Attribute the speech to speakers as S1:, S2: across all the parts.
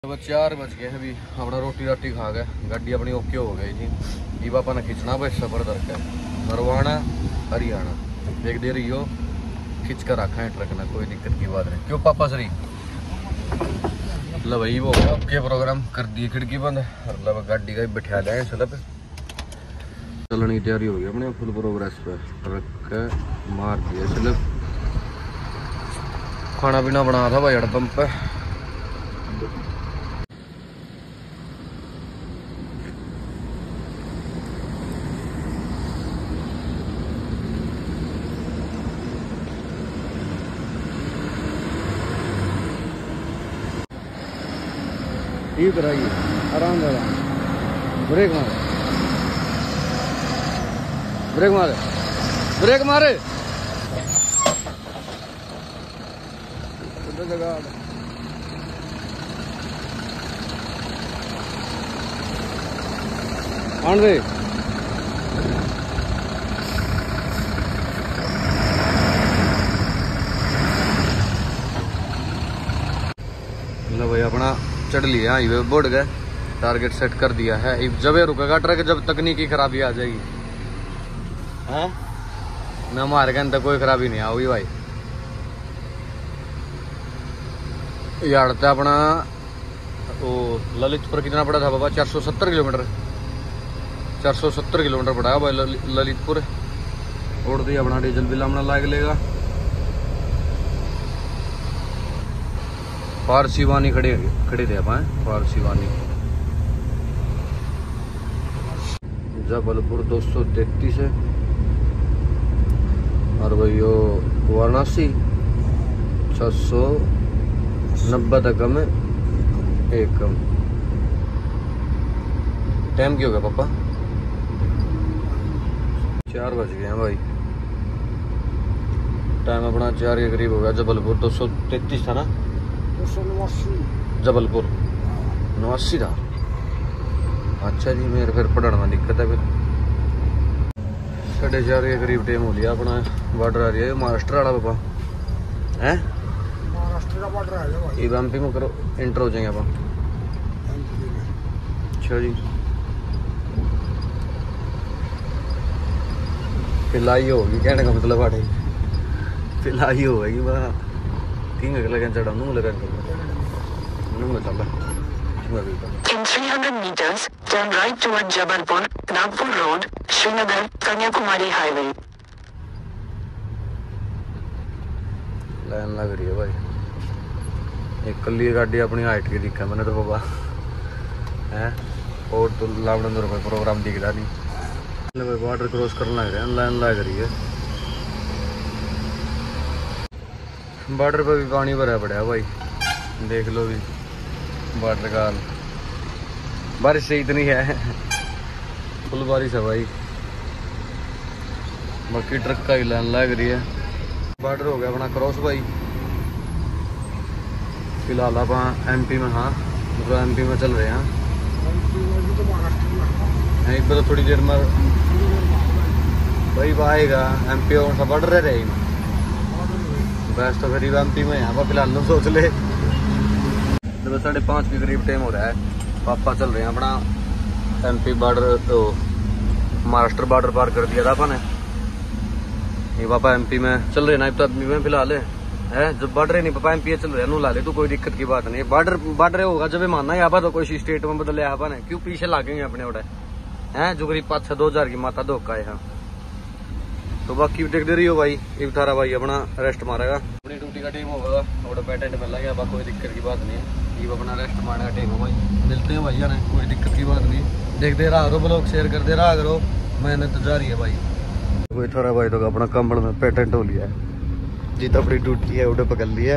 S1: अब 4 बज गए अभी अपना रोटी राटी खा गए, गाड़ी अपनी ओके हो गई थी। ये पापा ने खींचना भाई सफर करके नरवाना हरियाणा देख दे रही हो, खींच कर रखा है ट्रक ने, कोई दिक्कत की बात नहीं। क्यों पापा सरी मतलब वही वो ओके प्रोग्राम कर दिए, खिड़की बंद मतलब गाड़ी का बैठा लिया स्लैब, चलने की तैयारी हो गई अपने फुल प्रोग्रेस पे। ट्रक मार दिया स्लैब, खाना पीना बना था भाई पंप पे। ठीक कराइए आराम से, ब्रेक मारे ब्रेक मारे ब्रेक मारे जगह आन दे। भाई अपना चढ़ लिया हाईवे, बढ़ गए, टारगेट सेट कर दिया है। जब ये रुकेगा ट्रक जब तकनीकी खराबी आ जाएगी है ना, हमारे के अंदर कोई खराबी नहीं आओगी भाई। यार्ड अपना वो ललितपुर कितना पड़ा था बाबा, 470 किलोमीटर, 470 किलोमीटर पड़ा भाई ललितपुर। उड़ दी अपना डीजल बिल अपना लाग लेगा। पारसीवानी खड़े थे अपन, पारसीवानी जबलपुर 233 है और भाई यो वाराणसी 690 तक में एक कम। टाइम क्या हो गया पापा, 4 बज गए हैं भाई, टाइम अपना 4 के करीब हो गया। जबलपुर 233 था ना, जबलपुर 89 था। अच्छा जी, मेरे फिर पढ़ने में दिक्कत है। फिर 4:30 के करीब टाइम हो लिया अपना। बॉर्डर आ रही है महाराष्ट्र वाला पापा है,
S2: महाराष्ट्र का बॉर्डर आ गया भाई।
S1: एमपी में करो इंटर हो जाएंगे अपन। अच्छा जी, पिलाई होगी कहने का मतलब आड़े पिलाई होगी वह तीन लगन चढ़ा नू लगन नू चल।
S3: In 300 meters, turn right toward Jabalpur, Nagpur Road, Srinagar, Kanyakumari Highway.
S1: Line लग रही है भाई, एक कली गाड़ी अपनी हाइट की दिखा मैंने तो बाबा है, और तो लावड़े रुपये प्रोग्राम दिख रहा नहीं। भाई बॉर्डर क्रॉस करने लग रहे हैं, लाइन लग रही है। बॉर्डर पे भी पानी भरा पड़ा भाई, देख लो भी बॉर्डर का हाल। बारिश से इतनी है, फुल बारिश है भाई। बाकी ट्रक का ही लाइन लग रही है। बॉर्डर हो गया अपना क्रॉस भाई। फिलहाल आप एमपी में, हाँ मतलब एमपी में चल रहे हैं। एक बार थोड़ी देर में भाई आएगा एमपी और सा बॉर्डर रह रही बस, तो करीब एमपी में यहाँ पर फिलहाल न सोच ले। तो 5:30 के करीब टाइम हो रहा है, पापा चल रहे हैं अपना एमपी बॉर्डर, तो महाराष्ट्र बॉर्डर पार कर दिया था अपन ने। ये पापा एमपी में चल रहे ना, तो एमपी में फिलहाल है जब बॉर्डर ही नहीं पापा एमपी चल रहे हैं, ला ले तो कोई दिक्कत की बात नहीं। बॉर्डर होगा जब मानना यहाँ पर तो कोई स्टेट में बदले यहाँ पर क्यों पीछे लागेंगे अपने उड़े है, जो करीब 5-6-2000 की माता धोखा है। तो बाकी देख दे रही हो भाई, एक थारा भाई अपना रेस्ट मारेगा, अपनी ड्यूटी का टाइम होगा और पेटेंट मिल रहा है, कोई दिक्कत की बात नहीं है। ये अपना रेस्ट मारने का टाइम हो भाई, मिलते हैं भैया ने, कोई दिक्कत की बात नहीं। देखते रहा करो ब्लॉग, शेयर कर दे रहा करो, मेहनत तो जारी है भाई। कोई थारा भाई तो अपना कंबल में पेटेंट हो लिया है, जितना अपनी ड्यूटी है उड़े पकड़ लिया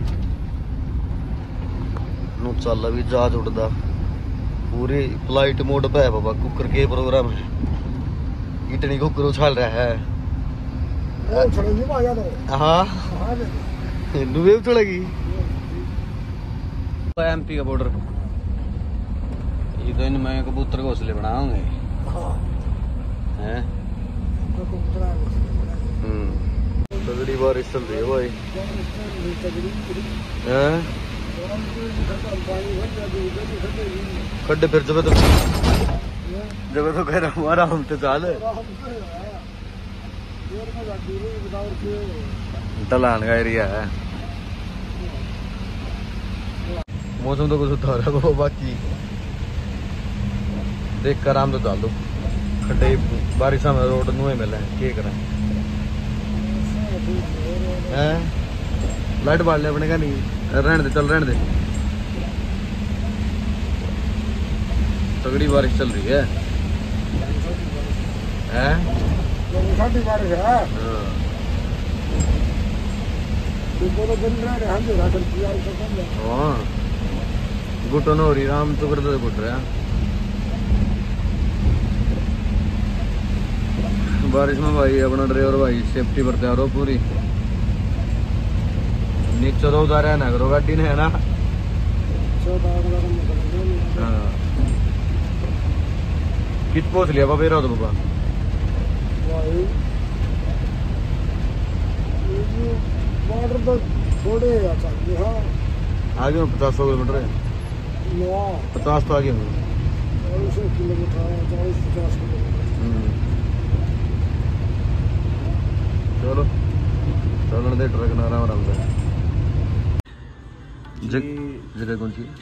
S1: नु, चल भी जहाज उड़दा पूरी फ्लाइट मोड पे है बाबा। कुकर के प्रोग्राम है, इतनी कुकर उछाल रहा है। हाँ उछलेगी एमपी का बॉर्डर। ये तो इनमें कबूतर घोंसले बनाओगे हैं। तगड़ी बारिश चल रही है भाई, खड्डे फिर जब तो कह रहा हूँ आराम से चाल ढलान का एरिया है। मौसम तो कुछ उठा रहा है बाकी देख कर आराम तो डाल दो। खड्डे बारिश में रोड नुए मिले क्या करें हैं। लाइट बाल ले अपने का नहीं रहने दे, चल रहने दे। तगड़ी बारिश चल रही है
S2: बारिश है।
S1: हाँ गुटो न हो रही राम तो करते गुट रहा। बारिश में भाई अपना ड्राइवर भाई सेफ्टी पर तैयार हो पूरी। नीचे तो उतारा ना करो गाड़ी ने है ना। हाँ कित पहुंच लिया बाबा रहा तो बाबा
S2: तो थोड़े
S1: आगे 50-100 किलोमीटर है। 50 तो आगे हूँ।
S2: 40 किलोमीटर 40-50 किलोमीटर।
S1: चलो चलन दे ट्रक ना आराम से। जगह कौन सी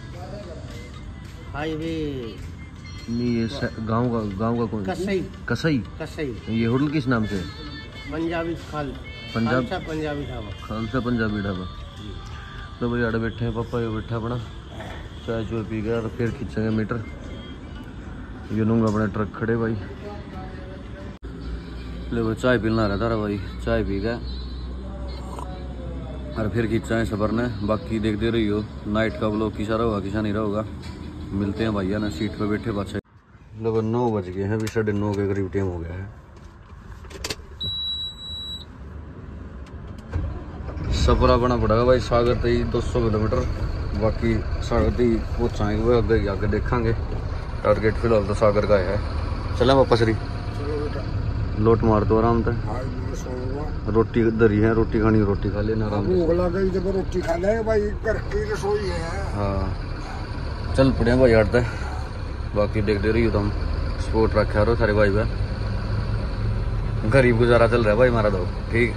S2: हाईवे
S1: नहीं ये गांव का कौन
S2: कसई
S1: कसई
S2: कसई।
S1: ये होटल किस नाम से
S2: पंजाबी
S1: पंजाब
S2: पंजाबी ढाबा
S1: खालसा पंजाबी ढाबा। तो भाई आड़े बैठे हैं पापा ये बैठा अपना चाय चूय पी गया और फिर खींचेंगे मीटर। ये लूँगा अपने ट्रक खड़े भाई। ले वो चाय पीना रहता रहा भाई चाय पी गया और फिर खींचा है सफर ने। बाकी देखते रही हो नाइट का ब्लॉग किसा रहा होगा किसा नहीं रहा होगा। मिलते हैं भैया ना सीट पे बैठे बादशाह। लगभग 9 बज गए हैं अभी 9:30 के करीब टाइम हो गया है। सफर अपना पड़ेगा भाई सागर तई 200 किलोमीटर। बाकी सागर तई पहुँचाएंगे आगे आगे देखेंगे। टारगेट फिलहाल तो सागर का है। चलें वापस री लोट मार दो आराम से। रोटी दरी है रोटी खानी रोटी खा लेना आराम से।
S2: भूख लग गई जब रोटी खा ले भाई घर की रसोई है।
S1: हाँ चल पड़े भाई हटते। बाकी देखते रही हो तुम स्पोर्ट रखा रो सारे भाई भाई। गरीब गुजारा चल रहा है भाई हमारा तो ठीक।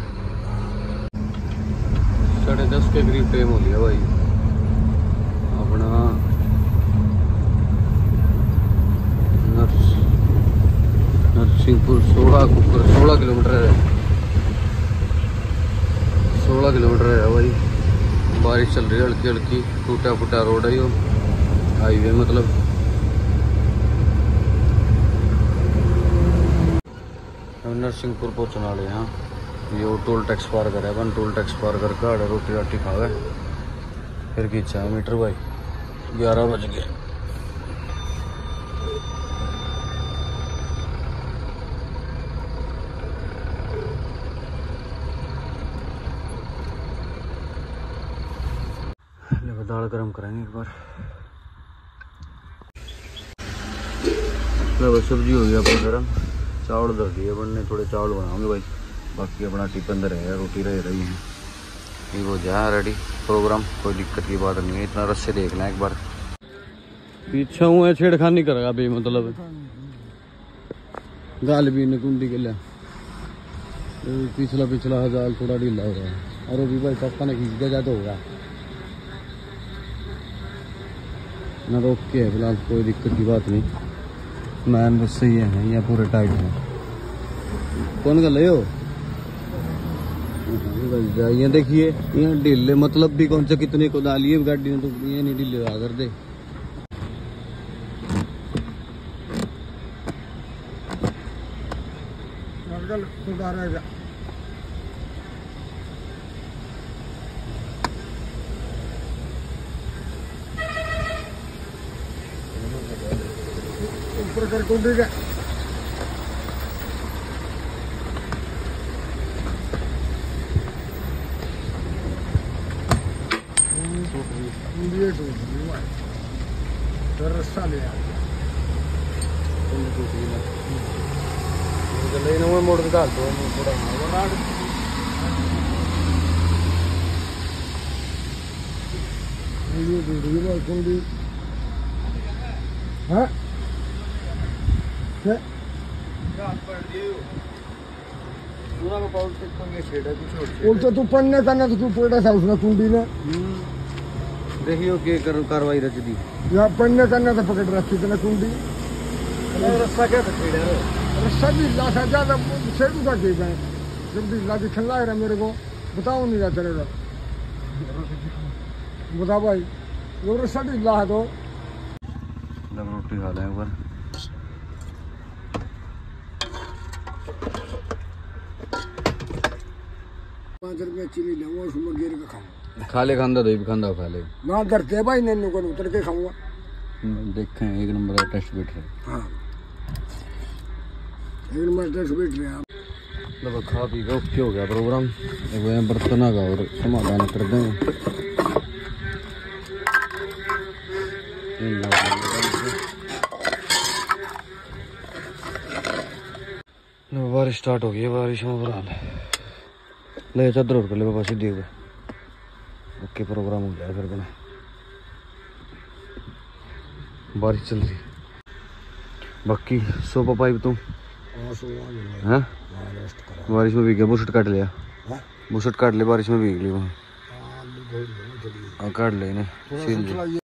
S1: 10:30 के करीब टाइम हो लिया भाई अपना नरसिंहपुर 16 किलोमीटर है। 16 किलोमीटर है भाई। बारिश चल रही है हल्की हल्की टूटा फूटा रोड है यो हाईवे मतलब। नरसिंहपुर पहुँचने वाले यहाँ ये टोल टैक्स पार करे अपन। टोल टैक्स पार करके आड़े रोटी राटी खावे फिर खींचा है मीटर भाई। 11 बज गए। दाल गरम करेंगे एक बार। सब्जी हो गई अपनी गरम। चावल धर दिए बनने थोड़े चावल बनाओगे भाई। बाकी अपना टिफिन दे रहे रोटी रह रही है ये वो जा रेडी प्रोग्राम। कोई दिक्कत की बात नहीं है। इतना रस्से देख लें एक बार। पीछे हुए छेड़खानी करेगा भाई मतलब गाल भी नकुंडी के लिए पिछला हजार थोड़ा ढीला हो रहा है। और भी भाई पापा ने खींच दिया जाता होगा ना रोक के है फिलहाल। कोई दिक्कत की बात नहीं। मैन बस सही है यहाँ पूरे टाइट है। कौन कर ले हो ये देखिए यहाँ ढीले मतलब भी कौन सा कितने को डालिए गाड़ी ने तो ये नहीं ढीले रहा कर दे।
S2: ऊपर कर कुंडी का रस्सा लिया
S1: मोड़ के डाल दो थोड़ा
S2: ये वीडियो में कुंडी हाँ क्या उल्टा तू पन्ने करना तो तू पेड़ा था उसने कुंडी ने
S1: देखियो के कार्रवाई रच दी
S2: यहाँ पन्ने करना तो पकड़ रखी थी ना कुंडी
S1: रस्सा क्या छेड़ा
S2: रस्सा भी ला था ज्यादा छेड़ू का ठीक है जब भी ला दिखने लग रहा मेरे को बताओ नहीं रहा चलेगा बता भाई वो रस्सा भी ला दो
S1: रोटी खा लें एक बार
S2: 5 रुपये चीनी लूंगा उसमें गिर के खाऊंगा
S1: खा ले खांदा दो भी खांदा खा ले
S2: ना डरते भाई नन्नू को उतर के खाऊंगा
S1: देखें एक नंबर का टेस्ट बैठ रहा
S2: हाँ एक नंबर टेस्ट बैठ रहे हैं
S1: मतलब खा पी के ओके हो गया प्रोग्राम एक बार बर्तन का और समाधान कर दें बारिश स्टार्ट हो गई है बारिश में बुरा हाल है ले चादर उड़ कर ले बाबा सीधी ओके प्रोग्राम हो गया फिर बना बारिश चल रही बाकी सोपा पाइप तुम हैं बारिश में भीग गया बुशट काट लिया बुशट काट ले बारिश में भीग ली वहाँ काट ले इन्हें